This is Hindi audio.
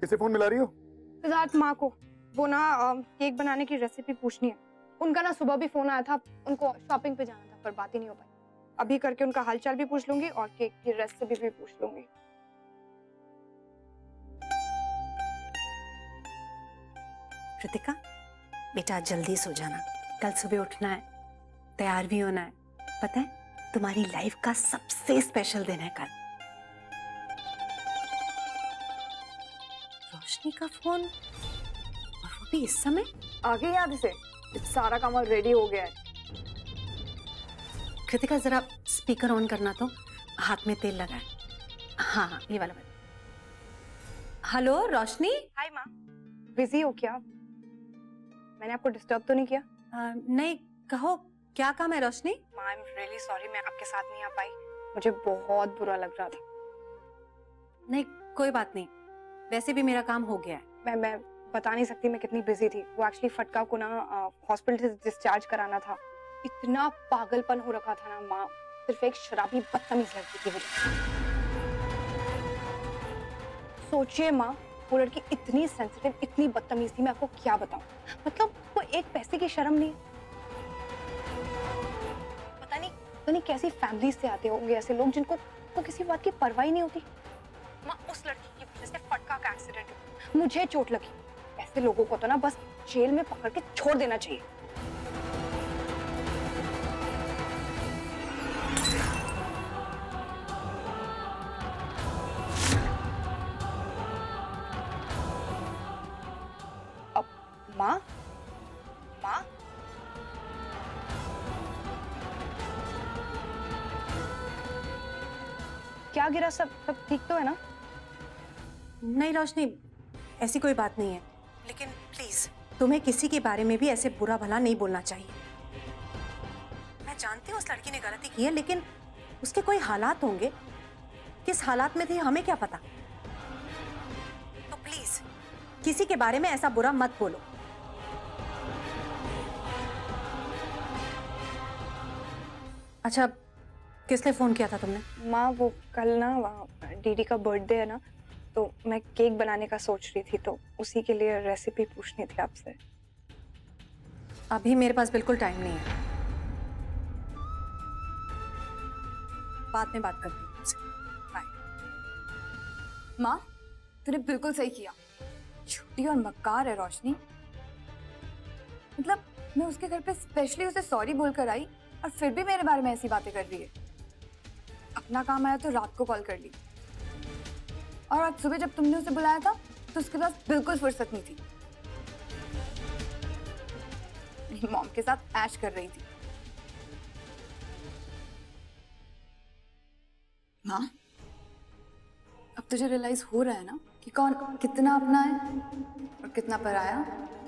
किसे फोन मिला रही हो? सिद्धार्थ माँ को। वो ना केक बनाने की रेसिपी पूछनी है। उनका ना सुबह भी फोन आया था, उनको शॉपिंग पे जाना था पर बात ही नहीं हो पाई। अभी करके उनका हालचाल भी पूछ लूंगी और केक की रेसिपी भी पूछ लूंगी। कृतिका बेटा जल्दी सो जाना, कल सुबह उठना है, तैयार भी होना है। पता है तुम्हारी लाइफ का सबसे स्पेशल दिन है कल। रोशनी का फोन और वो भी इस समय। आगे याद इसे, सारा काम रेडी हो गया है। कृतिका जरा स्पीकर ऑन करना, तो हाथ में तेल लगा है। हाँ हाँ ये वाला। हेलो रोशनी। हाय माँ, बिजी हो क्या? मैंने आपको डिस्टर्ब तो नहीं किया? नहीं, कहो क्या काम है रोशनी? माँ आई एम रियली सॉरी, मैं आपके साथ नहीं आ पाई, मुझे बहुत बुरा लग रहा था। नहीं कोई बात नहीं, वैसे भी मेरा काम हो गया है। मैं बता नहीं सकती मैं कितनी बिजी थी। वो एक्चुअली फटका को ना हॉस्पिटल से डिस्चार्ज कराना था। इतना पागलपन हो रखा था ना माँ, सिर्फ एक शराबी बदतमीज लड़की की वजह से। सोचिए माँ, वो लड़की इतनी सेंसिटिव, इतनी बदतमीज थी, मैं आपको क्या बताऊं। मतलब वो एक पैसे की शर्म नहीं। पता नहीं कैसी फैमिली से आते होंगे ऐसे लोग जिनको को किसी बात की परवाह ही नहीं होती। माँ उस लड़की की वजह से फटका का एक्सीडेंट हुआ, मुझे चोट लगी। ऐसे लोगों को तो ना बस जेल में पकड़ के छोड़ देना चाहिए। अब माँ माँ क्या गिरा? सब ठीक तो है ना? नहीं रोशनी, ऐसी कोई बात नहीं है, लेकिन प्लीज तुम्हें किसी के बारे में भी ऐसे बुरा भला नहीं बोलना चाहिए। मैं जानती हूँ उस लड़की ने गलती की है, लेकिन उसके कोई हालात होंगे, किस हालात में थी हमें क्या पता। तो प्लीज किसी के बारे में ऐसा बुरा मत बोलो। अच्छा किसने फोन किया था तुमने? माँ वो कल ना दीदी का बर्थडे है ना, तो मैं केक बनाने का सोच रही थी, तो उसी के लिए रेसिपी पूछनी थी आपसे। अभी मेरे पास बिल्कुल टाइम नहीं है, बाद में बात करती हूँ तुमसे। बाय। माँ तूने बिल्कुल सही किया, छोटी और मक्कार है रोशनी। मतलब मैं उसके घर पे स्पेशली उसे सॉरी बोलकर आई और फिर भी मेरे बारे में ऐसी बातें कर रही है। अपना काम आया तो रात को कॉल कर ली, और आज सुबह जब तुमने उसे बुलाया था तो उसके पास बिल्कुल फुर्सत नहीं थी, मॉम के साथ ऐश कर रही थी। माँ अब तुझे रियलाइज हो रहा है ना कि कौन कितना अपना है और कितना पराया?